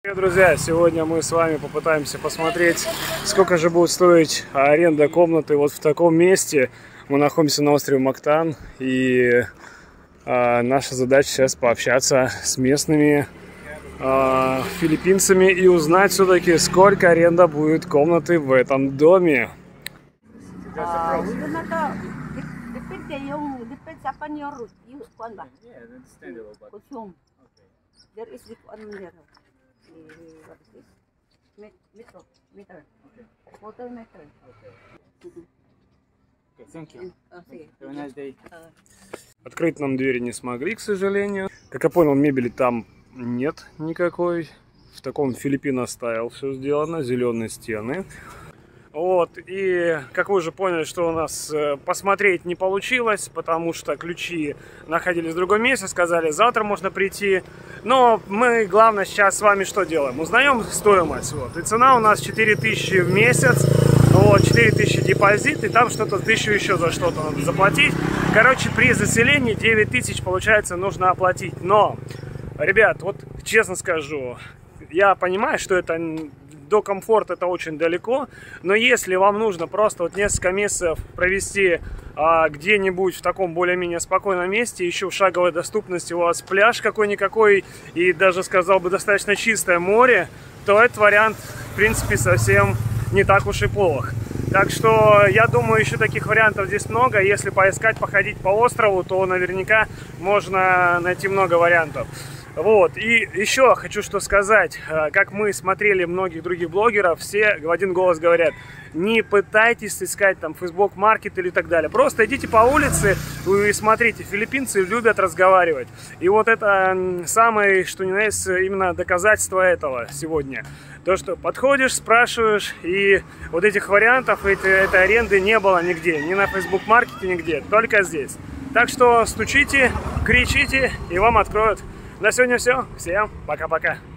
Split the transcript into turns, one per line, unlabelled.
Друзья, сегодня мы с вами попытаемся посмотреть, сколько же будет стоить аренда комнаты вот в таком месте. Мы находимся на острове Моктан, и наша задача сейчас пообщаться с местными филиппинцами и узнать все-таки, сколько аренда будет комнаты в этом доме. Открыть нам двери не смогли, к сожалению. Как я понял, мебели там нет никакой. В таком филиппино-стайл все сделано, зеленые стены. Вот, и как вы уже поняли, что у нас посмотреть не получилось, потому что ключи находились в другом месте, сказали, завтра можно прийти. Но мы, главное, сейчас с вами что делаем? Узнаем стоимость, вот, и цена у нас 4000 в месяц, вот, 4000 депозит, и там что-то 1000 еще за что-то надо заплатить. Короче, при заселении 9000, получается, нужно оплатить. Но, ребят, вот честно скажу, я понимаю, что это до комфорта это очень далеко, но если вам нужно просто вот несколько месяцев провести где-нибудь в таком более-менее спокойном месте, еще в шаговой доступности у вас пляж какой-никакой и даже, сказал бы, достаточно чистое море, то этот вариант, в принципе, совсем не так уж и плох. Так что я думаю, еще таких вариантов здесь много. Если поискать, походить по острову, то наверняка можно найти много вариантов. Вот, и еще хочу что сказать, как мы смотрели многих других блогеров, все в один голос говорят, не пытайтесь искать там Facebook Market или так далее, просто идите по улице и смотрите, филиппинцы любят разговаривать, и вот это самое, что ни на есть, именно доказательство этого сегодня, то, что подходишь, спрашиваешь, и вот этих вариантов, этой аренды не было нигде, ни на Facebook Market, нигде, только здесь, так что стучите, кричите, и вам откроют. На сегодня все. Всем пока-пока.